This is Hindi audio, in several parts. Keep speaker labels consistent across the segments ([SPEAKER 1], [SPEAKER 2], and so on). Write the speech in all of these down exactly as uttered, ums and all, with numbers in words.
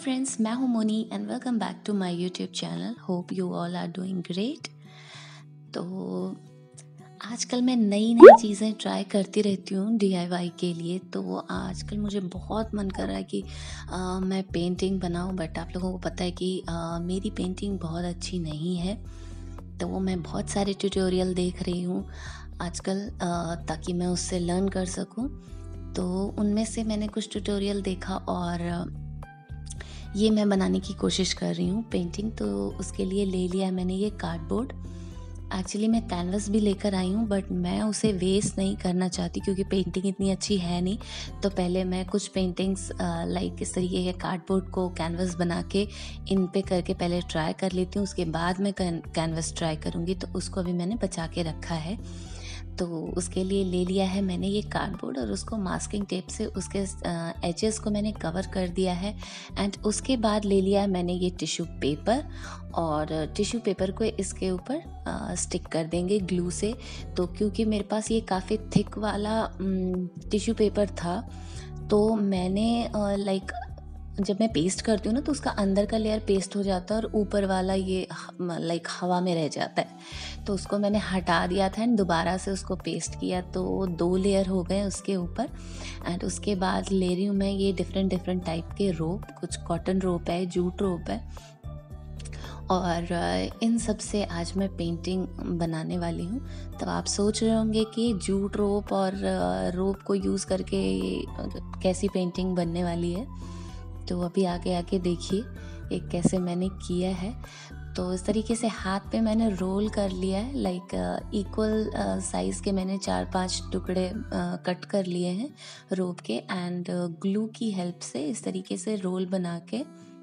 [SPEAKER 1] फ्रेंड्स, मैं हूं Moni and welcome back to my YouTube channel. Hope you all are doing great. तो आजकल मैं नई नई चीज़ें ट्राई करती रहती हूँ डीआईवाई के लिए। तो आजकल मुझे बहुत मन कर रहा है कि आ, मैं पेंटिंग बनाऊँ, बट आप लोगों को पता है कि आ, मेरी पेंटिंग बहुत अच्छी नहीं है। तो वो मैं बहुत सारे ट्यूटोरियल देख रही हूँ आजकल आ, ताकि मैं उससे लर्न कर सकूँ। तो उनमें से मैंने कुछ ट्यूटोरियल देखा और ये मैं बनाने की कोशिश कर रही हूँ पेंटिंग। तो उसके लिए ले लिया है मैंने ये कार्डबोर्ड। एक्चुअली मैं कैनवस भी लेकर आई हूँ, बट मैं उसे वेस्ट नहीं करना चाहती क्योंकि पेंटिंग इतनी अच्छी है नहीं। तो पहले मैं कुछ पेंटिंग्स लाइक इस तरीके के कार्डबोर्ड को कैनवस बना के इन पे करके पहले ट्राई कर लेती हूँ। उसके बाद मैं कैनवस ट्राई करूँगी, तो उसको अभी मैंने बचा के रखा है। तो उसके लिए ले लिया है मैंने ये कार्डबोर्ड और उसको मास्किंग टेप से उसके एजेस को मैंने कवर कर दिया है। एंड उसके बाद ले लिया है मैंने ये टिश्यू पेपर और टिश्यू पेपर को इसके ऊपर स्टिक कर देंगे ग्लू से। तो क्योंकि मेरे पास ये काफ़ी थिक वाला टिश्यू पेपर था, तो मैंने लाइक जब मैं पेस्ट करती हूँ ना, तो उसका अंदर का लेयर पेस्ट हो जाता है और ऊपर वाला ये लाइक हवा में रह जाता है। तो उसको मैंने हटा दिया था एंड दोबारा से उसको पेस्ट किया, तो दो लेयर हो गए उसके ऊपर। एंड उसके बाद ले रही हूँ मैं ये डिफरेंट डिफरेंट टाइप के रोप। कुछ कॉटन रोप है, जूट रोप है, और इन सब से आज मैं पेंटिंग बनाने वाली हूँ। तो आप सोच रहे होंगे कि जूट रोप और रोप को यूज़ करके कैसी पेंटिंग बनने वाली है। तो अभी आगे आके देखिए ये कैसे मैंने किया है। तो इस तरीके से हाथ पे मैंने रोल कर लिया है, लाइक इक्वल साइज़ के मैंने चार पांच टुकड़े कट कर लिए हैं रोप के। एंड ग्लू की हेल्प से इस तरीके से रोल बना के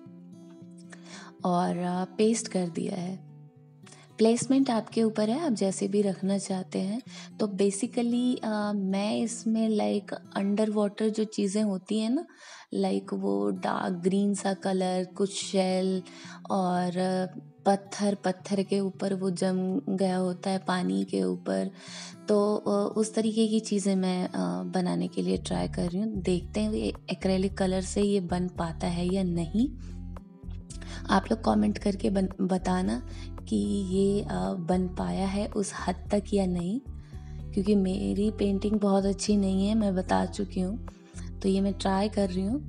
[SPEAKER 1] और पेस्ट कर दिया है। प्लेसमेंट आपके ऊपर है, आप जैसे भी रखना चाहते हैं। तो बेसिकली मैं इसमें लाइक अंडर वाटर जो चीज़ें होती हैं ना, लाइक वो डार्क ग्रीन सा कलर, कुछ शेल और पत्थर पत्थर के ऊपर वो जम गया होता है पानी के ऊपर। तो उस तरीके की चीज़ें मैं बनाने के लिए ट्राई कर रही हूँ। देखते हैं ये एक्रेलिक कलर से ये बन पाता है या नहीं। आप लोग कमेंट करके बन, बताना कि ये बन पाया है उस हद तक या नहीं, क्योंकि मेरी पेंटिंग बहुत अच्छी नहीं है, मैं बता चुकी हूँ। तो ये मैं ट्राई कर रही हूँ।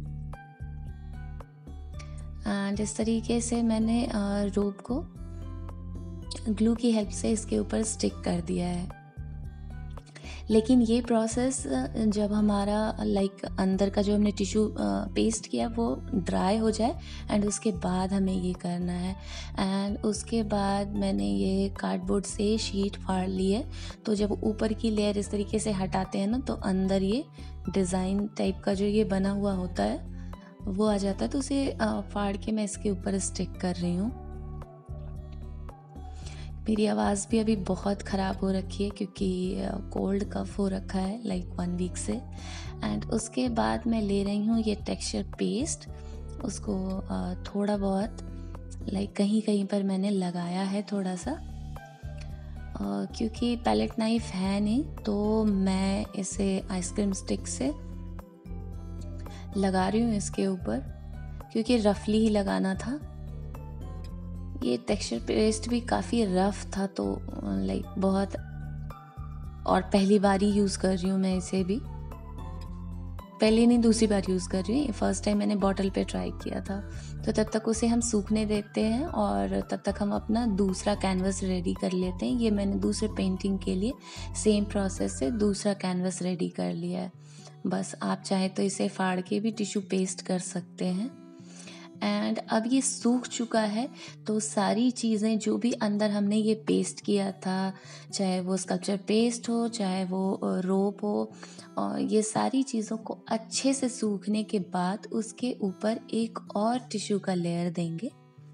[SPEAKER 1] एंड इस तरीके से मैंने रोप को ग्लू की हेल्प से इसके ऊपर स्टिक कर दिया है। लेकिन ये प्रोसेस जब हमारा लाइक अंदर का जो हमने टिश्यू पेस्ट किया वो ड्राई हो जाए एंड उसके बाद हमें ये करना है। एंड उसके बाद मैंने ये कार्डबोर्ड से शीट फाड़ ली है। तो जब ऊपर की लेयर इस तरीके से हटाते हैं ना, तो अंदर ये डिज़ाइन टाइप का जो ये बना हुआ होता है वो आ जाता है। तो उसे फाड़ के मैं इसके ऊपर स्टिक कर रही हूँ। मेरी आवाज़ भी अभी बहुत ख़राब हो रखी है क्योंकि कोल्ड कफ हो रखा है लाइक वन वीक से। एंड उसके बाद मैं ले रही हूँ ये टेक्सचर पेस्ट। उसको थोड़ा बहुत लाइक कहीं कहीं पर मैंने लगाया है थोड़ा सा, क्योंकि पैलेट नाइफ है नहीं, तो मैं इसे आइसक्रीम स्टिक से लगा रही हूँ इसके ऊपर, क्योंकि रफली ही लगाना था। ये टेक्सचर पेस्ट भी काफ़ी रफ था, तो लाइक बहुत, और पहली बार ही यूज़ कर रही हूँ मैं इसे भी। पहले नहीं, दूसरी बार यूज़ कर रही हूँ। फर्स्ट टाइम मैंने बॉटल पे ट्राई किया था। तो तब तक उसे हम सूखने देते हैं और तब तक हम अपना दूसरा कैनवस रेडी कर लेते हैं। ये मैंने दूसरे पेंटिंग के लिए सेम प्रोसेस से दूसरा कैनवस रेडी कर लिया है। बस आप चाहे तो इसे फाड़ के भी टिश्यू पेस्ट कर सकते हैं। एंड अब ये सूख चुका है, तो सारी चीज़ें जो भी अंदर हमने ये पेस्ट किया था, चाहे वो स्कल्पचर पेस्ट हो, चाहे वो रोप हो, और ये सारी चीज़ों को अच्छे से सूखने के बाद उसके ऊपर एक और टिश्यू का लेयर देंगे।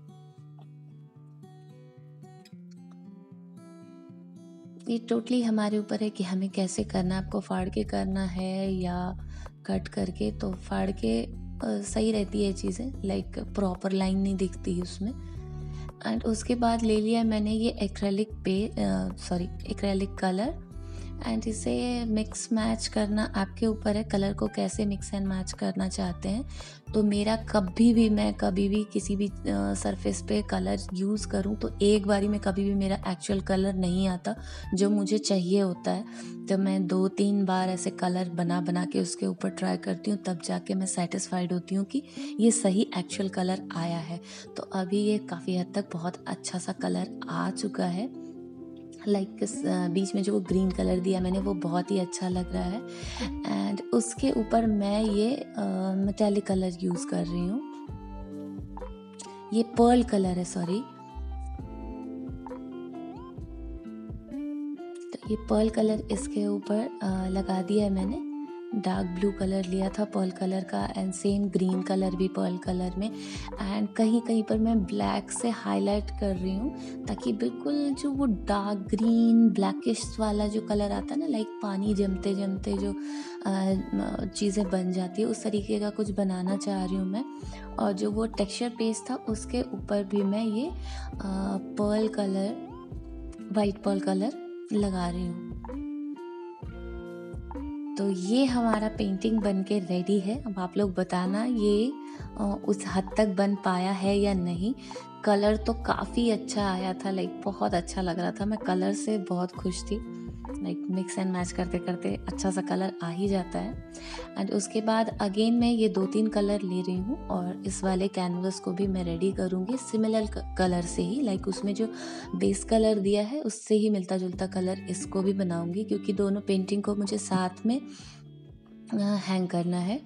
[SPEAKER 1] ये टोटली हमारे ऊपर है कि हमें कैसे करना है, आपको फाड़ के करना है या कट करके। तो फाड़ के Uh, सही रहती है चीज़ें, लाइक प्रॉपर लाइन नहीं दिखती उसमें। एंड उसके बाद ले लिया मैंने ये एक्रेलिक पे सॉरी एक्रेलिक कलर। एंड इसे मिक्स मैच करना आपके ऊपर है, कलर को कैसे मिक्स एंड मैच करना चाहते हैं। तो मेरा कभी भी मैं कभी भी किसी भी सरफेस पे कलर यूज़ करूँ तो एक बारी में कभी भी मेरा एक्चुअल कलर नहीं आता जो मुझे चाहिए होता है। तो मैं दो तीन बार ऐसे कलर बना बना के उसके ऊपर ट्राई करती हूँ, तब जाके मैं सेटिस्फाइड होती हूँ कि ये सही एक्चुअल कलर आया है। तो अभी ये काफ़ी हद तक बहुत अच्छा सा कलर आ चुका है। लाइक like, बीच में जो वो ग्रीन कलर दिया मैंने वो बहुत ही अच्छा लग रहा है। एंड उसके ऊपर मैं ये मेटालिक कलर यूज़ कर रही हूँ, ये पर्ल कलर है, सॉरी। तो ये पर्ल कलर इसके ऊपर लगा दिया है मैंने। डार्क ब्लू कलर लिया था पर्ल कलर का एंड सेम ग्रीन कलर भी पर्ल कलर में। एंड कहीं कहीं पर मैं ब्लैक से हाईलाइट कर रही हूँ ताकि बिल्कुल जो वो डार्क ग्रीन ब्लैकिश वाला जो कलर आता है ना, लाइक पानी जमते जमते जो चीज़ें बन जाती है, उस तरीके का कुछ बनाना चाह रही हूँ मैं। और जो वो टेक्सचर पेस्ट था उसके ऊपर भी मैं ये pearl colour, white pearl colour लगा रही हूँ। तो ये हमारा पेंटिंग बन के रेडी है। अब आप लोग बताना ये उस हद तक बन पाया है या नहीं। कलर तो काफ़ी अच्छा आया था, लाइक बहुत अच्छा लग रहा था, मैं कलर से बहुत खुश थी। लाइक मिक्स एंड मैच करते करते अच्छा सा कलर आ ही जाता है। एंड उसके बाद अगेन मैं ये दो तीन कलर ले रही हूँ और इस वाले कैनवस को भी मैं रेडी करूँगी सिमिलर कलर से ही, लाइक उसमें जो बेस कलर दिया है उससे ही मिलता जुलता कलर इसको भी बनाऊँगी, क्योंकि दोनों पेंटिंग को मुझे साथ में हैंग करना है।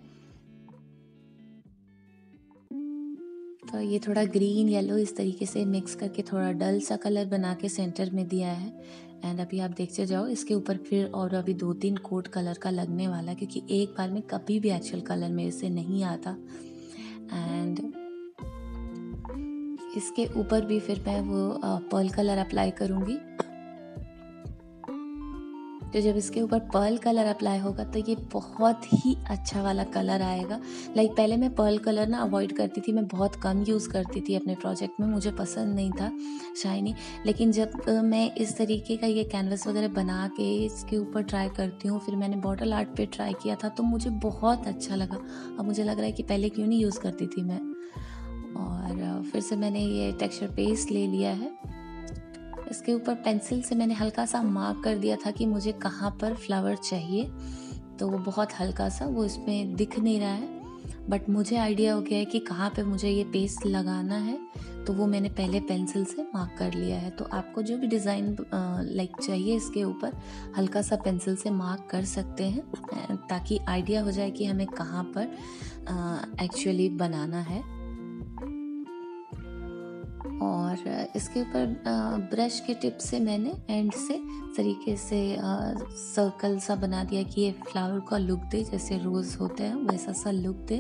[SPEAKER 1] तो ये थोड़ा ग्रीन येलो इस तरीके से मिक्स करके थोड़ा डल सा कलर बना के सेंटर में दिया है। एंड अभी आप देखते जाओ इसके ऊपर फिर और अभी दो तीन कोट कलर का लगने वाला, क्योंकि एक बार में कभी भी एक्चुअल कलर मेरे से नहीं आता। एंड इसके ऊपर भी फिर मैं वो पर्ल कलर अप्लाई करूँगी। तो जब इसके ऊपर पर्ल कलर अप्लाई होगा तो ये बहुत ही अच्छा वाला कलर आएगा। लाइक पहले मैं पर्ल कलर ना अवॉइड करती थी, मैं बहुत कम यूज़ करती थी अपने प्रोजेक्ट में, मुझे पसंद नहीं था शाइनी। लेकिन जब मैं इस तरीके का ये कैनवस वगैरह बना के इसके ऊपर ट्राई करती हूँ, फिर मैंने बॉटल आर्ट पे ट्राई किया था तो मुझे बहुत अच्छा लगा। अब मुझे लग रहा है कि पहले क्यों नहीं यूज़ करती थी मैं। और फिर से मैंने ये टेक्सचर पेस्ट ले लिया है। इसके ऊपर पेंसिल से मैंने हल्का सा मार्क कर दिया था कि मुझे कहाँ पर फ्लावर चाहिए, तो वो बहुत हल्का सा, वो इसमें दिख नहीं रहा है, बट मुझे आइडिया हो गया है कि कहाँ पे मुझे ये पेस्ट लगाना है, तो वो मैंने पहले पेंसिल से मार्क कर लिया है। तो आपको जो भी डिज़ाइन लाइक चाहिए इसके ऊपर हल्का सा पेंसिल से मार्क कर सकते हैं, ताकि आइडिया हो जाए कि हमें कहाँ पर एक्चुअली बनाना है। और इसके ऊपर ब्रश के टिप से मैंने एंड से तरीके से सर्कल सा बना दिया कि ये फ्लावर का लुक दे, जैसे रोज़ होते हैं वैसा सा लुक दे।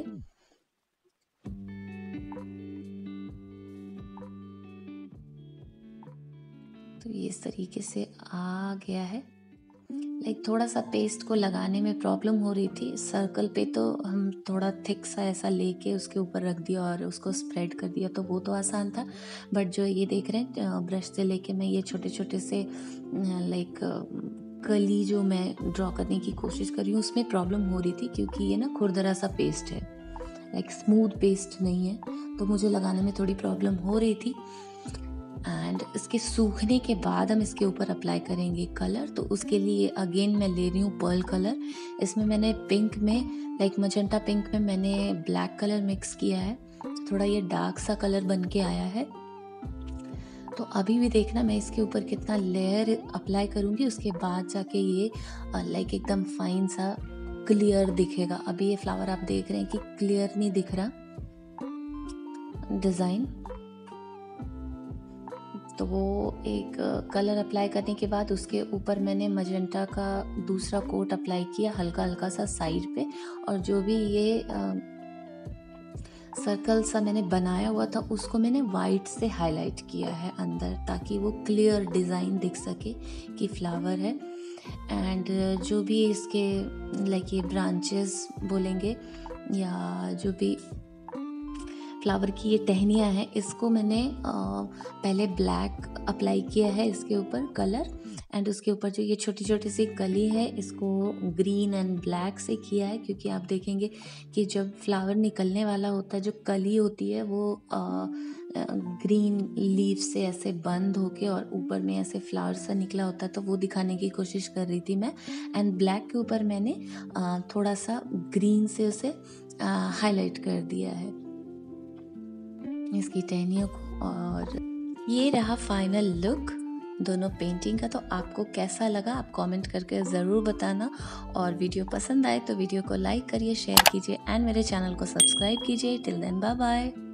[SPEAKER 1] तो ये इस तरीके से आ गया है। लाइक थोड़ा सा पेस्ट को लगाने में प्रॉब्लम हो रही थी सर्कल पे, तो हम थोड़ा थिक सा ऐसा लेके उसके ऊपर रख दिया और उसको स्प्रेड कर दिया, तो वो तो आसान था। बट जो ये देख रहे हैं ब्रश से लेके मैं ये छोटे छोटे से लाइक कली जो मैं ड्रॉ करने की कोशिश कर रही हूँ उसमें प्रॉब्लम हो रही थी, क्योंकि ये ना खुरदरा सा पेस्ट है, लाइक स्मूथ पेस्ट नहीं है, तो मुझे लगाने में थोड़ी प्रॉब्लम हो रही थी। एंड इसके सूखने के बाद हम इसके ऊपर अप्लाई करेंगे कलर। तो उसके लिए अगेन मैं ले रही हूँ पर्ल कलर। इसमें मैंने पिंक में लाइक मजेंटा पिंक में मैंने ब्लैक कलर मिक्स किया है, थोड़ा ये डार्क सा कलर बन के आया है। तो अभी भी देखना मैं इसके ऊपर कितना लेयर अप्लाई करूँगी, उसके बाद जाके ये लाइक एकदम फाइन सा क्लियर दिखेगा। अभी ये फ्लावर आप देख रहे हैं कि क्लियर नहीं दिख रहा डिज़ाइन। तो वो एक कलर अप्लाई करने के बाद उसके ऊपर मैंने मजेंटा का दूसरा कोट अप्लाई किया हल्का हल्का सा साइड पे, और जो भी ये आ, सर्कल सा मैंने बनाया हुआ था उसको मैंने वाइट से हाईलाइट किया है अंदर, ताकि वो क्लियर डिज़ाइन दिख सके कि फ्लावर है। एंड जो भी इसके लाइक ये ब्रांचेस बोलेंगे या जो भी फ्लावर की ये टहनियाँ हैं, इसको मैंने आ, पहले ब्लैक अप्लाई किया है इसके ऊपर कलर, एंड उसके ऊपर जो ये छोटी छोटी सी कली है इसको ग्रीन एंड ब्लैक से किया है, क्योंकि आप देखेंगे कि जब फ्लावर निकलने वाला होता है जो कली होती है वो आ, ग्रीन लीफ से ऐसे बंद होके और ऊपर में ऐसे फ्लावर सा निकला होता है, तो वो दिखाने की कोशिश कर रही थी मैं। एंड ब्लैक के ऊपर मैंने आ, थोड़ा सा ग्रीन से उसे हाईलाइट कर दिया है इसकी टहनियों को। और ये रहा फाइनल लुक दोनों पेंटिंग का। तो आपको कैसा लगा आप कमेंट करके ज़रूर बताना, और वीडियो पसंद आए तो वीडियो को लाइक करिए, शेयर कीजिए एंड मेरे चैनल को सब्सक्राइब कीजिए। Till then bye bye.